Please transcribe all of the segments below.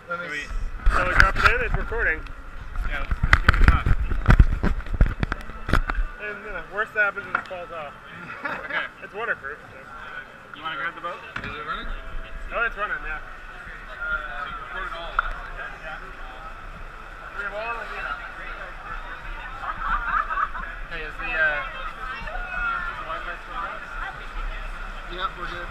Let me. So we drop it in, it's recording. Yeah, let's give it a shot. And worst that happens is it falls off. Okay. It's waterproof. So. You want to grab the boat? Is it running? Oh, it's running, yeah. So you recorded all of that? We have all of it. Okay, is the Wi-Fi still on? Yep, we're good.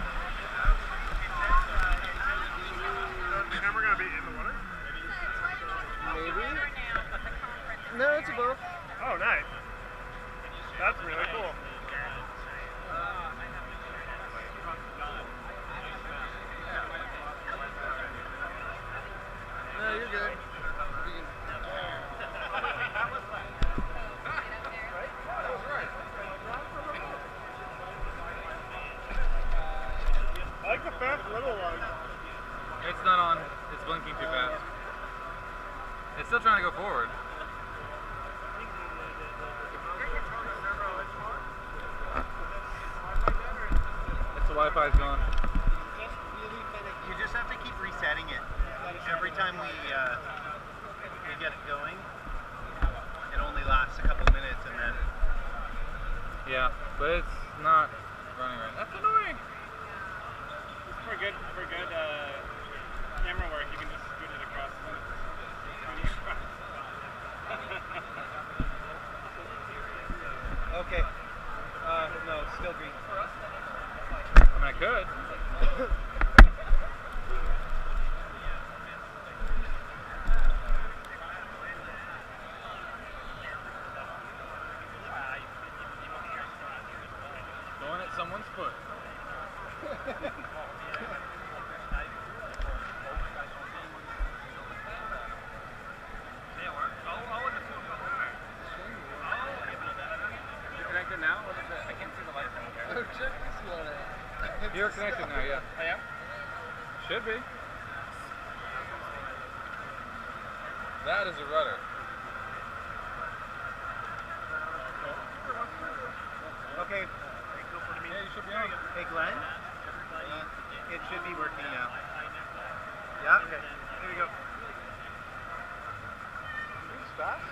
So is the camera going to be in the water? Maybe. No, it's above. Oh, nice. That's really cool. No, you're good. I like the fast little one. It's not on. It's blinking too fast. It's still trying to go forward. It's the Wi-Fi's gone. You just have to keep resetting it. Every time we get it going, it only lasts a couple minutes and then... Yeah, but it's not running right. That's annoying. For good camera work, you can just scoot it across. Okay. No, it's still green. I mean, I could. Going at someone's foot. Connected now? What is it? I can't see the lights on here. Oh, check this one out. You're connected now, yeah. I am? Should be. That is a rudder. Okay. Yeah, you should be on. Hey, Glenn. It should be working now. Yeah? Okay. Here we go. This is fast.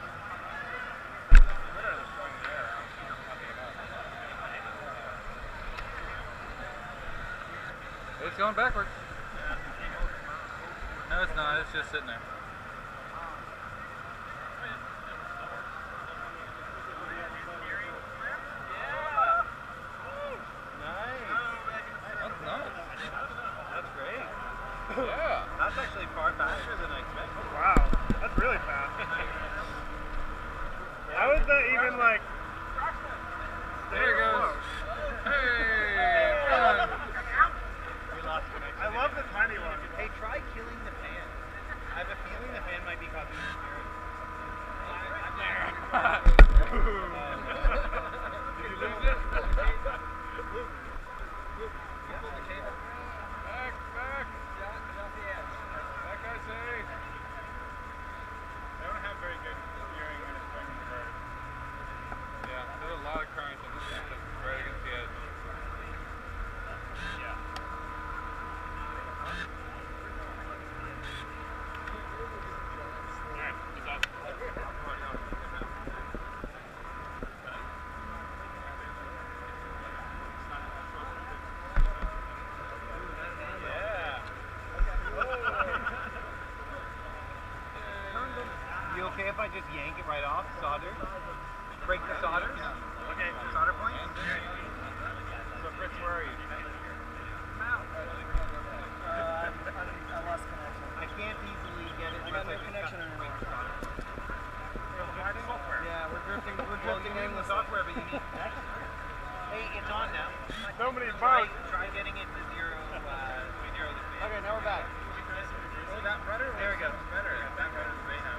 It's going backwards. No, it's not. It's just sitting there. That's nice. That's great. Yeah. That's actually far faster than I expected. Wow, that's really fast. How is that even like... There it goes. Hey! We lost connection. I love the tiny one. Hey, try killing the fan. I have a feeling the fan might be causing the spirit. Did you lose it? Back. That guy's safe. They don't have very good steering when it's like reversed. Yeah, there's a lot of current in this thing. It's right against the edge. Yeah. Alright, is that... You okay if I just yank it right off? Solder? Break the solder? Okay. Solder point? So Fritz, where are you? I lost connection. I can't easily get it. I got no connection anymore. Yeah, we're drifting in the software, but you need... Hey, it's on now. So many Try bugs. getting it to zero, zero the fan. Okay, now we're back. Oh, that rudder? There we go. Better. That rudder's way now.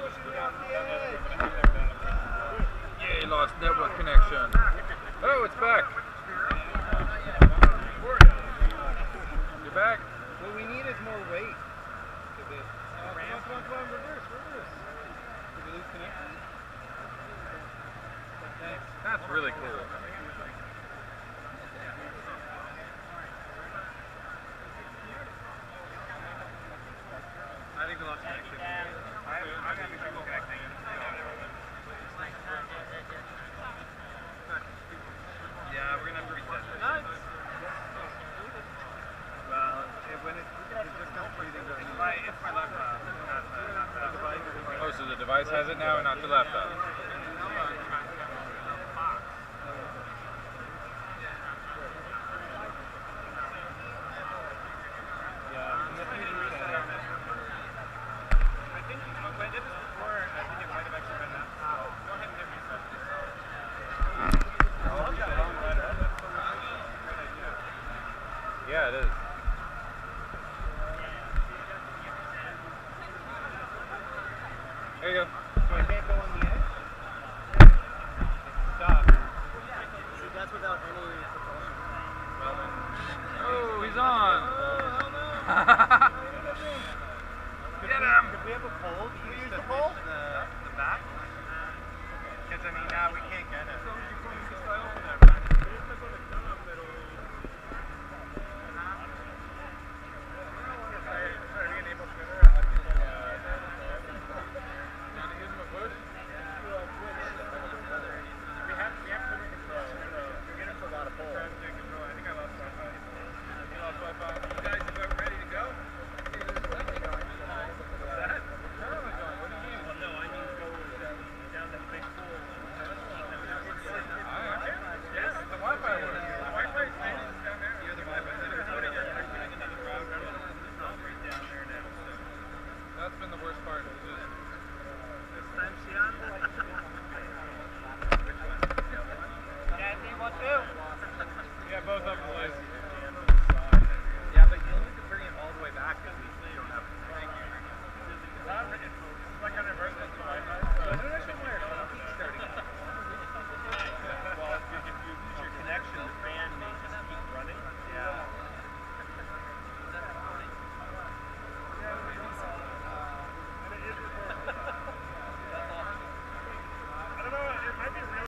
Yay, lost network connection. Oh, it's back. You're back. What we need is more weight. Come on, reverse. Did we lose connection? Thanks. That's really cool. I think we lost connection. I'm having trouble connecting. Yeah, we're gonna have to reset this. Well, when it just comes breathing, It's my laptop, not the device. Oh, so the device has it now and not the laptop. Yeah, it is. There you go. So I can't go on the edge? Stop. See, that's without any propulsion. Well then. Oh, he's on. Oh, hell no. Get him. Could we have a poll?